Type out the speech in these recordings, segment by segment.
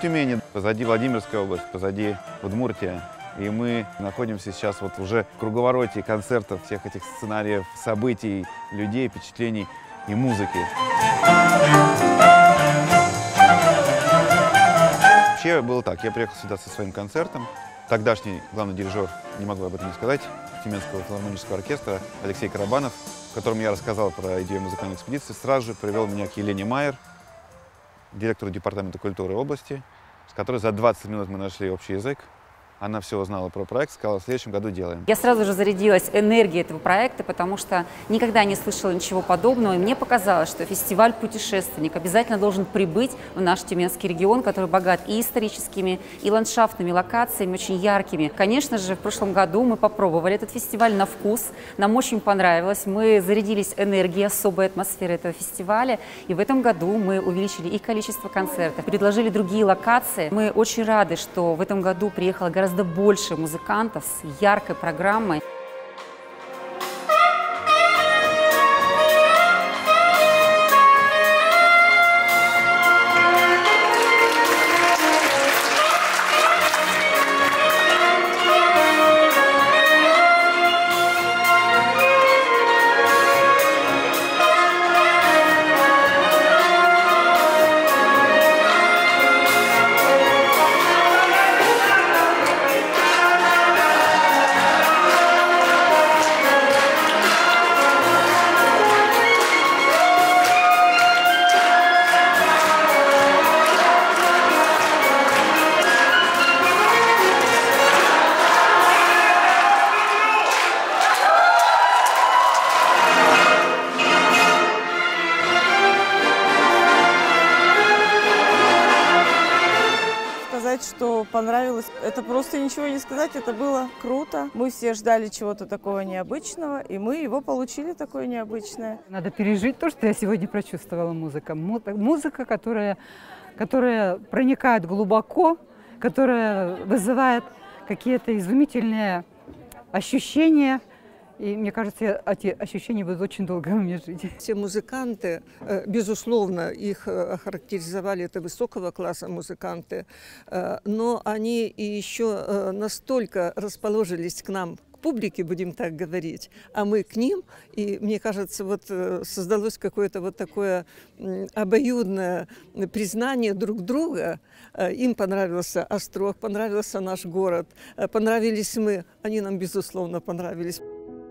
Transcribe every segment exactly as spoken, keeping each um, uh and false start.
Тюмени, позади Владимирская область, позади Удмуртия. И мы находимся сейчас вот уже в круговороте концертов, всех этих сценариев, событий, людей, впечатлений и музыки. Вообще было так, я приехал сюда со своим концертом. Тогдашний главный дирижер, не могу об этом не сказать, Тюменского филармонического оркестра Алексей Карабанов, которому я рассказал про идею музыкальной экспедиции, сразу же привел меня к Елене Майер, директору департамента культуры области, с которой за двадцать минут мы нашли общий язык. Она все узнала про проект, сказала, в следующем году делаем. Я сразу же зарядилась энергией этого проекта, потому что никогда не слышала ничего подобного. И мне показалось, что фестиваль «Путешественник» обязательно должен прибыть в наш Тюменский регион, который богат и историческими, и ландшафтными локациями, очень яркими. Конечно же, в прошлом году мы попробовали этот фестиваль на вкус. Нам очень понравилось. Мы зарядились энергией, особой атмосферой этого фестиваля. И в этом году мы увеличили и количество концертов, предложили другие локации. Мы очень рады, что в этом году приехало гораздо гораздо больше музыкантов с яркой программой. Что понравилось, это просто ничего не сказать, это было круто. Мы все ждали чего-то такого необычного, и мы его получили такое необычное. Надо пережить то, что я сегодня прочувствовала музыка. Музыка, которая, которая проникает глубоко, которая вызывает какие-то изумительные ощущения. И мне кажется, эти ощущения будут очень долго у меня жить. Все музыканты, безусловно, их охарактеризовали, это высокого класса музыканты, но они и еще настолько расположились к нам, к публике, будем так говорить, а мы к ним. И мне кажется, вот создалось какое-то вот такое обоюдное признание друг друга. Им понравился Острог, понравился наш город, понравились мы, они нам, безусловно, понравились.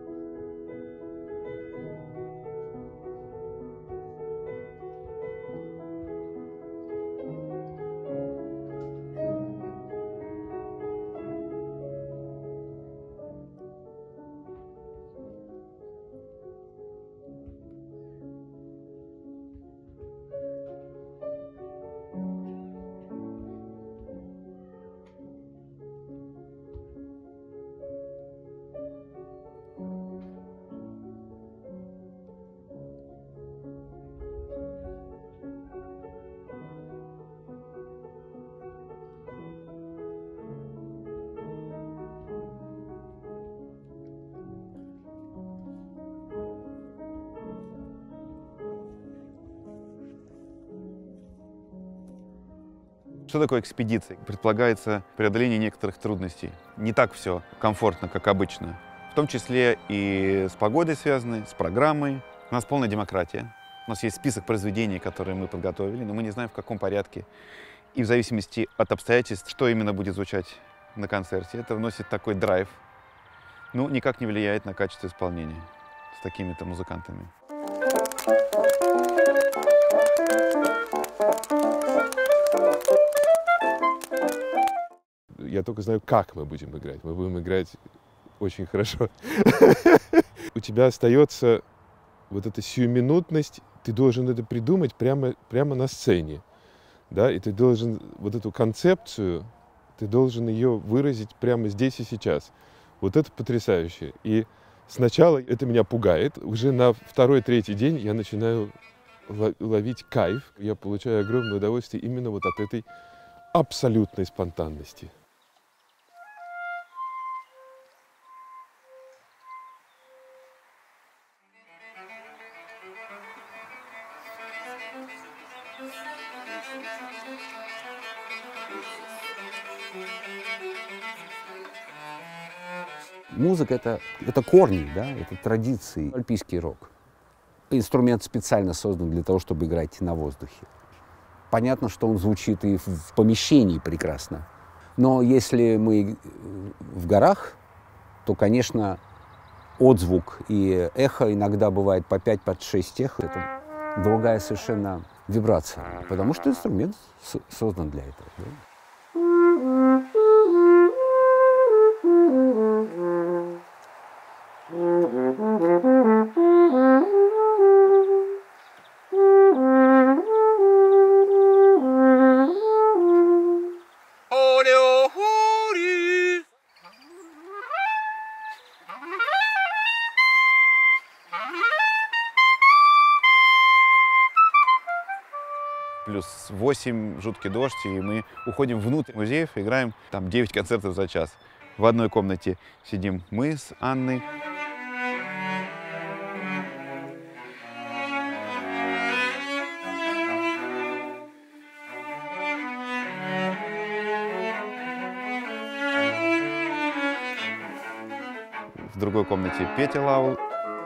Что такое экспедиция? Предполагается преодоление некоторых трудностей. Не так все комфортно, как обычно. В том числе и с погодой связаны, с программой. У нас полная демократия. У нас есть список произведений, которые мы подготовили, но мы не знаем, в каком порядке. И в зависимости от обстоятельств, что именно будет звучать на концерте, это вносит такой драйв. Ну, никак не влияет на качество исполнения с такими-то музыкантами. Я только знаю, как мы будем играть. Мы будем играть очень хорошо. У тебя остается вот эта сиюминутность, ты должен это придумать прямо, прямо на сцене. Да? И ты должен вот эту концепцию, ты должен ее выразить прямо здесь и сейчас. Вот это потрясающе. И сначала это меня пугает. Уже на второй-третий день я начинаю ловить кайф. Я получаю огромное удовольствие именно вот от этой абсолютной спонтанности. Музыка это, это корни, да, это традиции. Альпийский рок. Инструмент специально создан для того, чтобы играть на воздухе. Понятно, что он звучит и в помещении прекрасно. Но если мы в горах, то, конечно, отзвук и эхо иногда бывает по пять, по шесть эхо. Это другая совершенно вибрация, потому что инструмент создан для этого. Да? Плюс восемь, жуткий дождь, и мы уходим внутрь музеев, играем там девять концертов за час. В одной комнате сидим мы с Анной. В другой комнате Петя Лаул.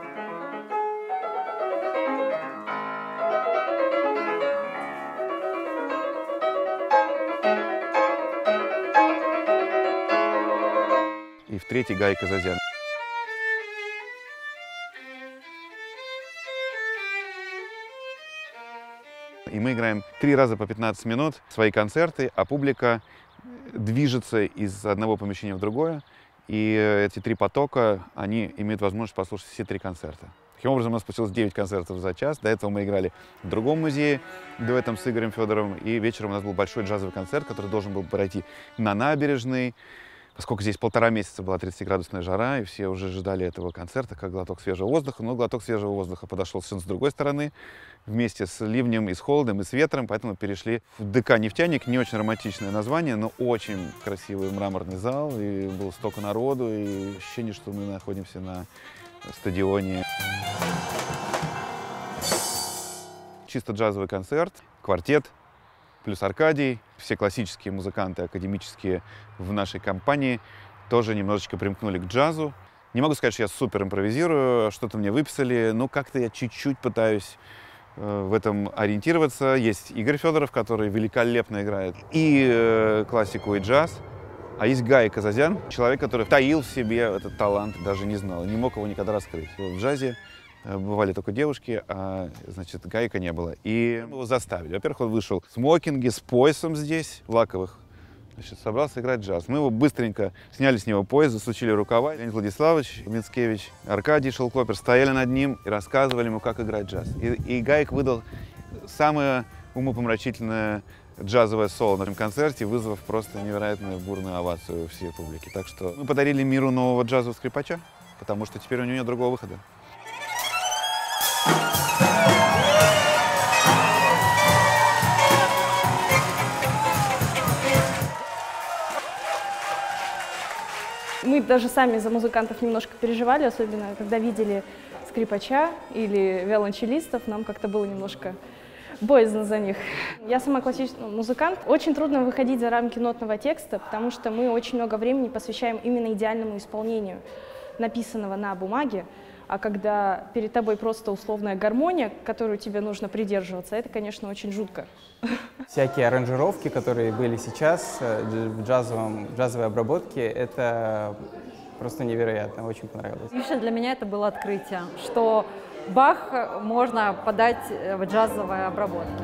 И в третьей Гай Казазян. И мы играем три раза по пятнадцать минут свои концерты, а публика движется из одного помещения в другое. И эти три потока, они имеют возможность послушать все три концерта. Таким образом, у нас получилось девять концертов за час. До этого мы играли в другом музее, дуэтом с Игорем Федоровым. И вечером у нас был большой джазовый концерт, который должен был пройти на набережной. Поскольку здесь полтора месяца была тридцатиградусная жара, и все уже ждали этого концерта как глоток свежего воздуха, но глоток свежего воздуха подошел совершенно с другой стороны, вместе с ливнем, и с холодом, и с ветром, поэтому перешли в ДК «Нефтяник». Не очень романтичное название, но очень красивый мраморный зал, и было столько народу, и ощущение, что мы находимся на стадионе. Чисто джазовый концерт, квартет, плюс Аркадий, все классические музыканты, академические в нашей компании тоже немножечко примкнули к джазу. Не могу сказать, что я супер импровизирую, что-то мне выписали, но как-то я чуть-чуть пытаюсь э, в этом ориентироваться. Есть Игорь Федоров, который великолепно играет и э, классику, и джаз. А есть Гай Казазян, человек, который таил в себе этот талант, даже не знал, не мог его никогда раскрыть. В джазе бывали только девушки, а, значит, Гайка не было. И его заставили. Во-первых, он вышел в смокинге, с поясом здесь, лаковых. Значит, собрался играть джаз. Мы его быстренько сняли с него пояс, засучили рукава. Леонид Владиславович Мицкевич, Аркадий Шелкопер стояли над ним и рассказывали ему, как играть джаз. И, и Гайк выдал самое умопомрачительное джазовое соло на этом концерте, вызвав просто невероятную бурную овацию всей публики. Так что мы подарили миру нового джазового скрипача, потому что теперь у него нет другого выхода. Мы даже сами за музыкантов немножко переживали, особенно когда видели скрипача или виолончелистов, нам как-то было немножко боязно за них. Я сама классический музыкант. Очень трудно выходить за рамки нотного текста, потому что мы очень много времени посвящаем именно идеальному исполнению написанного на бумаге. А когда перед тобой просто условная гармония, которую тебе нужно придерживаться, это, конечно, очень жутко. Всякие аранжировки, которые были сейчас в джазовом, джазовой обработке, это просто невероятно, очень понравилось. Лично для меня это было открытие, что Бах можно подать в джазовой обработке.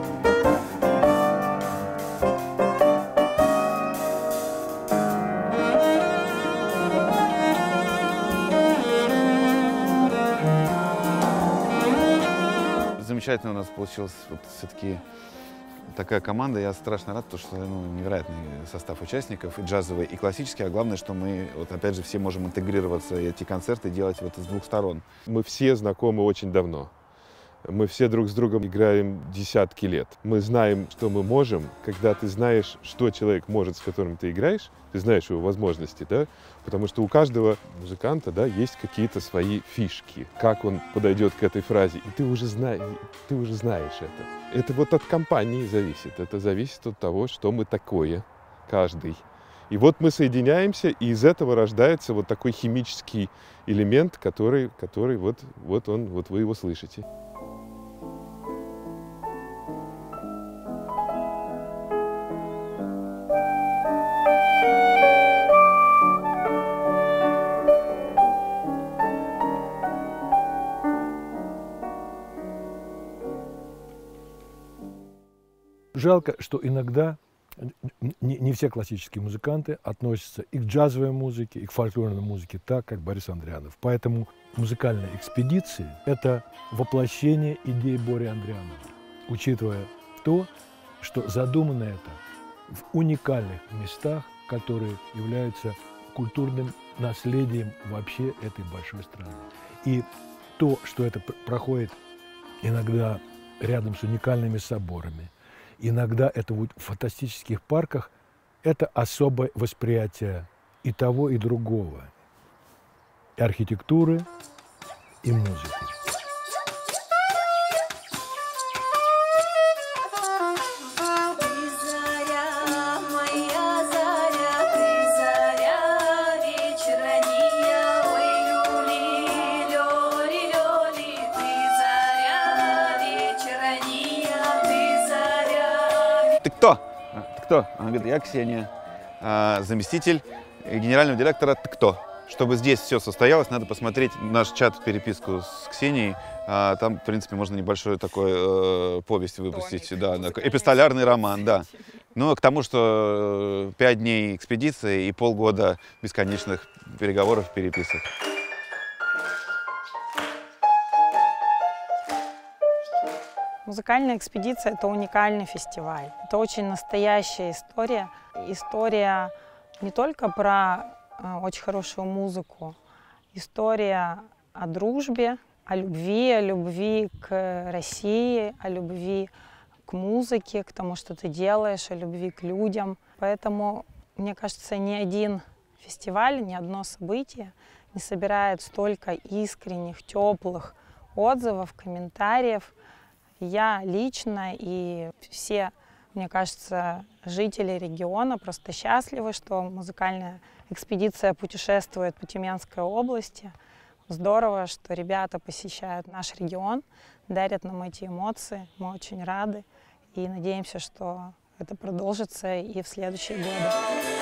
Замечательно у нас получилась вот все-таки такая команда. Я страшно рад, потому что ну, невероятный состав участников, и джазовый, и классический. А главное, что мы, вот опять же, все можем интегрироваться, и эти концерты делать вот с двух сторон. Мы все знакомы очень давно. Мы все друг с другом играем десятки лет. Мы знаем, что мы можем. Когда ты знаешь, что человек может, с которым ты играешь, ты знаешь его возможности, да? Потому что у каждого музыканта, да, есть какие-то свои фишки. Как он подойдет к этой фразе. И ты уже, зна... ты уже знаешь это. Это вот от компании зависит. Это зависит от того, что мы такое, каждый. И вот мы соединяемся, и из этого рождается вот такой химический элемент, который, который вот, вот он, вот вы его слышите. Жалко, что иногда не, не все классические музыканты относятся и к джазовой музыке, и к фольклорной музыке так, как Борис Андрианов. Поэтому музыкальная экспедиция – это воплощение идей Бори Андрианова, учитывая то, что задумано это в уникальных местах, которые являются культурным наследием вообще этой большой страны. И то, что это проходит иногда рядом с уникальными соборами, иногда это в фантастических парках, это особое восприятие и того, и другого, и архитектуры, и музыки. Ты кто? Ты кто? Она говорит, я Ксения, заместитель генерального директора. Ты кто? Чтобы здесь все состоялось, надо посмотреть наш чат, переписку с Ксенией. Там, в принципе, можно небольшой такой э, повесть выпустить. Да, эпистолярный роман, да. Ну, к тому, что пять дней экспедиции и полгода бесконечных переговоров, переписок. Музыкальная экспедиция – это уникальный фестиваль. Это очень настоящая история. История не только про э, очень хорошую музыку, история о дружбе, о любви, о любви к России, о любви к музыке, к тому, что ты делаешь, о любви к людям. Поэтому, мне кажется, ни один фестиваль, ни одно событие не собирает столько искренних, теплых отзывов, комментариев. Я лично и все, мне кажется, жители региона просто счастливы, что музыкальная экспедиция путешествует по Тюменской области. Здорово, что ребята посещают наш регион, дарят нам эти эмоции. Мы очень рады и надеемся, что это продолжится и в следующие годы.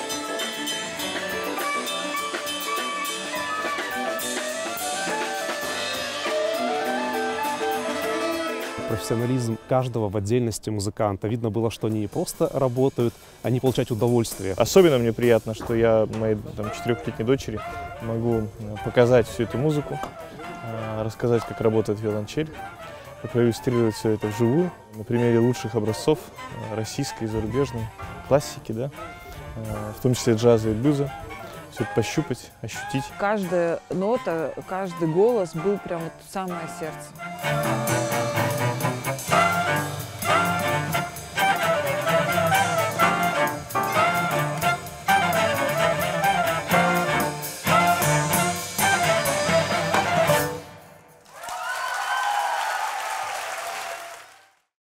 Профессионализм каждого в отдельности музыканта. Видно было, что они не просто работают, они получают удовольствие. Особенно мне приятно, что я моей там, четырехлетней дочери могу показать всю эту музыку, рассказать, как работает виолончель, проиллюстрировать все это вживую, на примере лучших образцов российской и зарубежной классики, да, в том числе джаза и блюза. Все это пощупать, ощутить. Каждая нота, каждый голос был прям вот самое сердце.